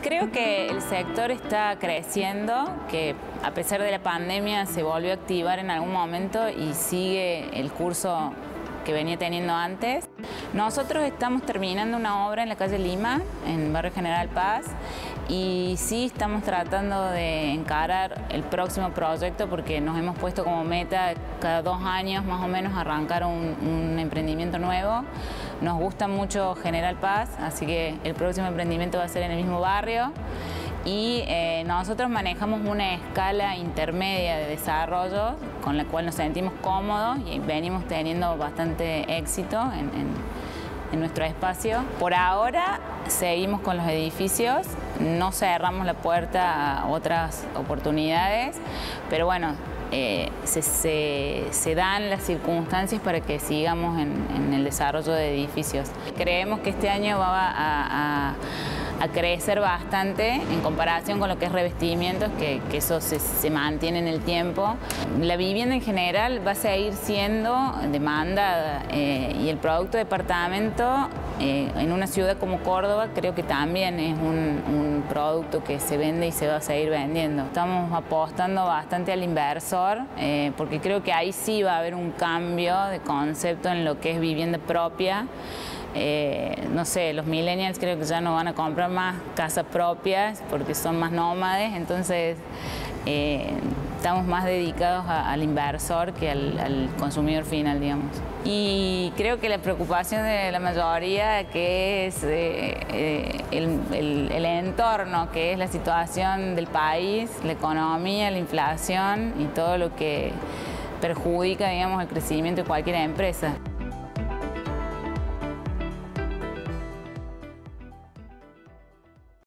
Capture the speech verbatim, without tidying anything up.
Creo que el sector está creciendo, que a pesar de la pandemia se volvió a activar en algún momento y sigue el curso que venía teniendo antes. Nosotros estamos terminando una obra en la calle Lima, en Barrio General Paz, y sí estamos tratando de encarar el próximo proyecto porque nos hemos puesto como meta cada dos años más o menos arrancar un, un emprendimiento nuevo. Nos gusta mucho General Paz, así que el próximo emprendimiento va a ser en el mismo barrio. Y eh, nosotros manejamos una escala intermedia de desarrollo con la cual nos sentimos cómodos y venimos teniendo bastante éxito en, en, en nuestro espacio. Por ahora seguimos con los edificios, no cerramos la puerta a otras oportunidades, pero bueno, eh, se, se, se dan las circunstancias para que sigamos en, en el desarrollo de edificios. Creemos que este año va a, a a crecer bastante en comparación con lo que es revestimientos, que, que eso se, se mantiene en el tiempo. La vivienda en general va a seguir siendo demandada eh, y el producto departamento eh, en una ciudad como Córdoba creo que también es un, un producto que se vende y se va a seguir vendiendo. Estamos apostando bastante al inversor eh, porque creo que ahí sí va a haber un cambio de concepto en lo que es vivienda propia. Eh, no sé, los millennials creo que ya no van a comprar más casas propias porque son más nómades, entonces eh, estamos más dedicados a, al inversor que al, al consumidor final, digamos. Y creo que la preocupación de la mayoría que es eh, eh, el, el, el entorno, que es la situación del país, la economía, la inflación y todo lo que perjudica, digamos, el crecimiento de cualquier empresa.